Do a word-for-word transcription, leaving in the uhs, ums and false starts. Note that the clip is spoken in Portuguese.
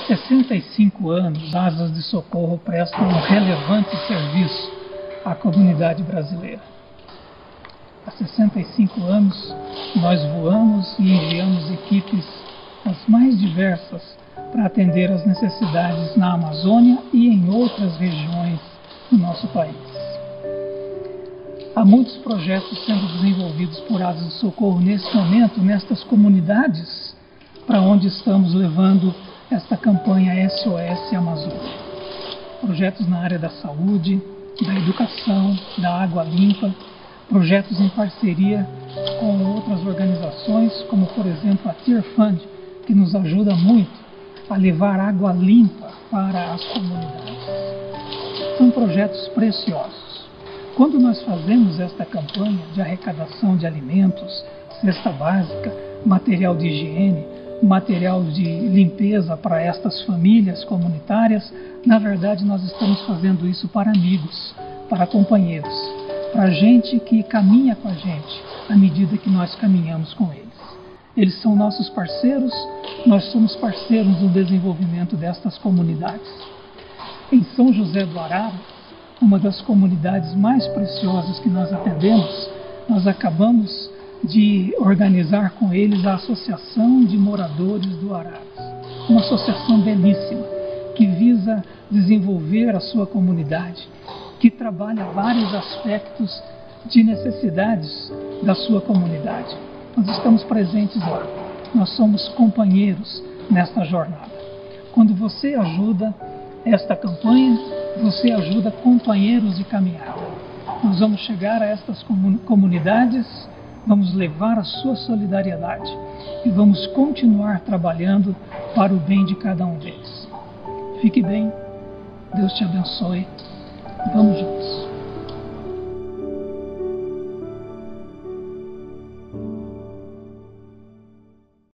sessenta e cinco anos, Asas de Socorro presta um relevante serviço à comunidade brasileira. Há sessenta e cinco anos, nós voamos e enviamos equipes as mais diversas para atender às necessidades na Amazônia e em outras regiões do nosso país. Há muitos projetos sendo desenvolvidos por Asas de Socorro nesse momento, nestas comunidades para onde estamos levando esta campanha S O S Amazônia. Projetos na área da saúde, da educação, da água limpa, projetos em parceria com outras organizações, como por exemplo a Tear Fund, que nos ajuda muito a levar água limpa para as comunidades. São projetos preciosos. Quando nós fazemos esta campanha de arrecadação de alimentos, cesta básica, material de higiene, material de limpeza para estas famílias comunitárias, na verdade nós estamos fazendo isso para amigos, para companheiros, para gente que caminha com a gente à medida que nós caminhamos com eles. Eles são nossos parceiros, nós somos parceiros no desenvolvimento destas comunidades. Em São José do Araras, uma das comunidades mais preciosas que nós atendemos, nós acabamos de organizar com eles a Associação de Moradores do Araras. Uma associação belíssima, que visa desenvolver a sua comunidade, que trabalha vários aspectos de necessidades da sua comunidade. Nós estamos presentes lá, nós somos companheiros nesta jornada. Quando você ajuda esta campanha, você ajuda companheiros de caminhada. Nós vamos chegar a estas comunidades, vamos levar a sua solidariedade e vamos continuar trabalhando para o bem de cada um deles. Fique bem, Deus te abençoe, vamos juntos.